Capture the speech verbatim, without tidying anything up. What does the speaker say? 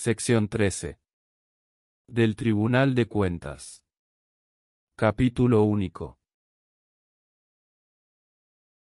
Sección trece. Del Tribunal de Cuentas. Capítulo único.